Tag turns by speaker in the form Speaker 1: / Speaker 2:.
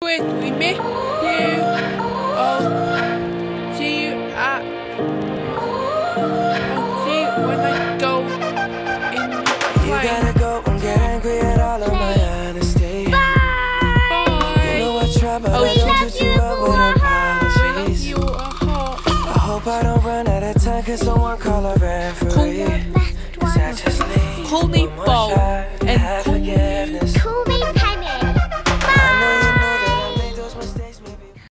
Speaker 1: it. We miss you. I'll see you at. I'll see you when I go in the plane.
Speaker 2: You gotta go and get angry at all of my honesty.
Speaker 1: Bye.
Speaker 2: You know I try, but I don't do too well with apologies.
Speaker 1: You are hot.
Speaker 2: I hope I don't run out of time, cause someone call a referee. Cause I just need
Speaker 1: Call me
Speaker 2: one more
Speaker 1: Bo
Speaker 2: shot.
Speaker 1: and